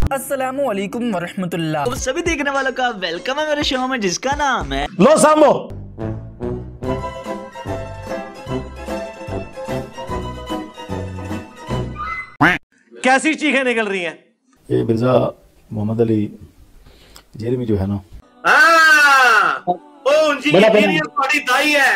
अस्सलामु अलैकुम वरहमतुल्लाह। तो सभी देखने वालों का वेलकम है मेरे शो में जिसका नाम है लो सामो। कैसी चीखें निकल रही हैं? ये मिर्जा मोहम्मद अली जेलमी जो है ना, दाई है।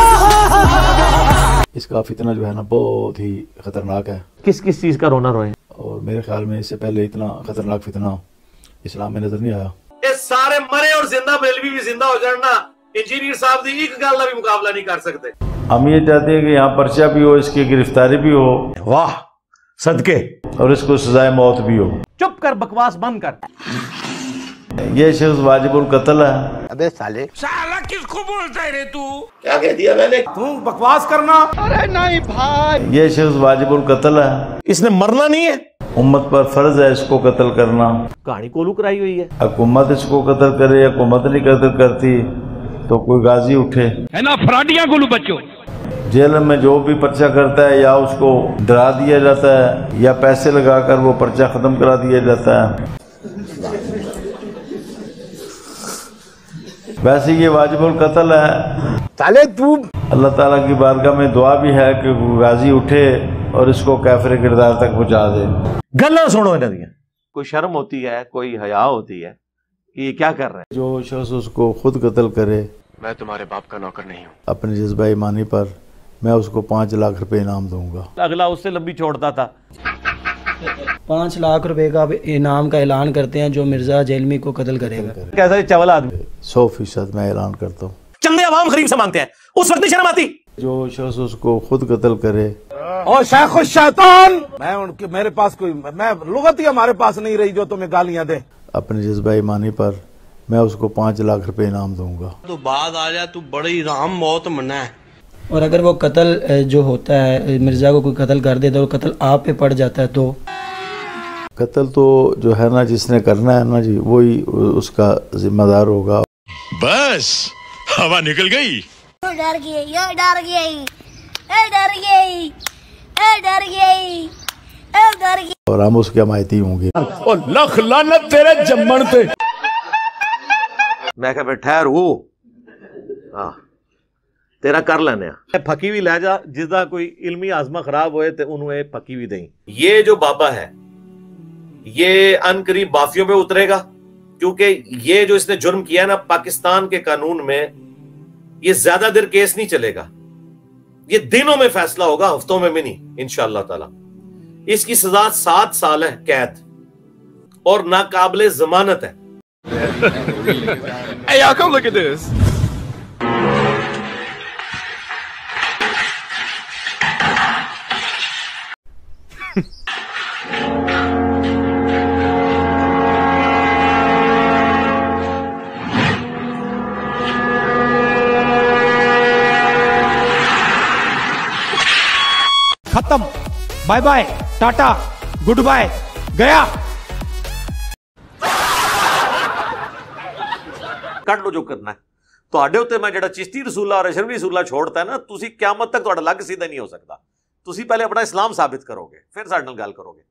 इसका फितना जो है ना बहुत ही खतरनाक है। किस किस चीज का रोना रोए? और मेरे ख्याल में इससे पहले इतना खतरनाक फितना इस्लाम में नजर नहीं आया। ये सारे मरे और जिंदा बेलवी भी जिंदा हो जाना, इंजीनियर साहब की एक गल का भी मुकाबला नहीं कर सकते। हम ये चाहते हैं कि यहाँ पर्चा भी हो, इसकी गिरफ्तारी भी हो, वाह सदके, और इसको सजाए मौत भी हो। चुप कर, बकवास बंद कर। ये शख्स वाजिबुल कत्ल है। अबे साले किसको बोलता है रे तू? क्या कह दिया मैंने? तू बकवास करना। अरे नहीं भाई, ये शख्स वाजिबुल कत्ल है। इसने मरना नहीं है। उम्मत पर फर्ज है इसको कत्ल करना। कहानी कोलू कराई हुई है। हुकूमत इसको कत्ल करे, हुकूमत नहीं कत्ल करती तो कोई गाजी उठे है ना, फराटियां गोलू बच्चों। जेल में जो भी पर्चा करता है या उसको डरा दिया जाता है या पैसे लगाकर वो पर्चा खत्म करा दिया जाता है। वैसे ये वाजिबुल कत्ल है। साले तू अल्लाह ताला की बारगाह में दुआ भी है कि गाजी उठे और इसको कैफरे किरदार तक पहुंचा दे। गल्ला सुनो इन्हां दियां। कोई शर्म होती है, कोई हया होती है कि ये क्या कर रहे हैं? जो शख्स उसको खुद कत्ल करे, मैं तुम्हारे बाप का नौकर नहीं हूँ। अपने जज्बा ईमानी पर मैं उसको 5 लाख रुपए इनाम दूंगा। अगला उससे लंबी छोड़ता था। 5 लाख रुपए का इनाम का ऐलान करते हैं जो मिर्जा जेलमी को कत्ल करेगा। कैसा चवल आदमी। 100% मैं ऐलान करता हूँ। चंदे अवाम गरीब से मांगते हैं, उस वक्त नहीं शर्म आती? जो शख्स उसको खुद कत्ल करे। और शायख शैतान, मैं उनके मेरे पास कोई मैं लुगत ही हमारे पास नहीं रही जो तुम्हें गालियां दे। अपने जज्बा ईमानी पर मैं उसको 5 लाख रुपए इनाम दूंगा। तो बाद आ जा, तू बड़ी राम मौत मना है। और अगर वो कत्ल जो होता है, मिर्जा को कोई कत्ल कर देता है, वो कत्ल आप पे पड़ जाता है तो कत्ल तो जो है ना जिसने करना है ना जी, वही उसका जिम्मेदार होगा। बस हवा निकल गई। डर गई, डर गई, डर गई, डर गई, डर गई। और हम उसके हमायती होंगे। और लख लानत तेरे जम्मन पे। मैं कह ठहर हो, हाँ तेरा कर लेने फकी भी लै जा, जिसका कोई इल्मी आजमा खराब होए तो उन्होंने फकी भी दें। ये जो बाबा है ये अनकरीब बाफियों पे उतरेगा, क्योंकि ये जो इसने जुर्म किया ना, पाकिस्तान के कानून में ये ज्यादा देर केस नहीं चलेगा, ये दिनों में फैसला होगा, हफ्तों में भी नहीं इंशाअल्लाह ताला। इसकी सजा 7 साल है कैद और नाकाबिले जमानत है। Hey, y'all, come look at this. खत्म, बाय बाय, टाटा, गुड बाय, गया। ਕੱਢ ਲੋ ਜੋ ਕਰਨਾ ਹੈ ਤੁਹਾਡੇ ਉੱਤੇ। ਮੈਂ ਜਿਹੜਾ ਚਿਸ਼ਤੀ ਰਸੂਲਾ ਔਰ ਅਸ਼ਰਫੀ ਰਸੂਲਾ ਛੋੜਤਾ ਨਾ, ਤੁਸੀਂ ਕਿਆਮਤ ਤੱਕ ਤੁਹਾਡਾ ਲੱਗ ਸਿੱਧਾ ਨਹੀਂ ਹੋ ਸਕਦਾ। ਤੁਸੀਂ ਪਹਿਲੇ ਆਪਣਾ ਇਸਲਾਮ ਸਾਬਿਤ ਕਰੋਗੇ, ਫਿਰ ਸਾਡੇ ਨਾਲ ਗੱਲ ਕਰੋਗੇ।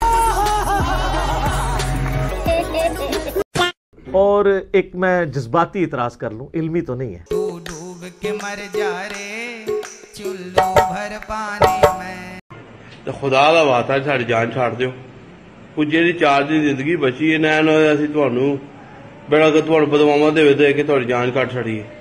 और एक मैं जज्बाती इतराज कर लूं, इल्मी तो नहीं है। तू डूब के मर जा रे चुल्लू भर पानी में। तो खुदा दा वास्ता साडी जान छाड़ दियो। कुछ जेहड़ी 4 दिन जिंदगी बची है ना, ਅਸੀਂ ਤੁਹਾਨੂੰ ਬੜਾ ਕਿ ਤੁਹਾਨੂੰ ਬਦਵਾਵਾਂ ਦੇ ਕੇ ਤੁਹਾਡੀ ਜਾਨ ਕੱਟ ਛੜੀ।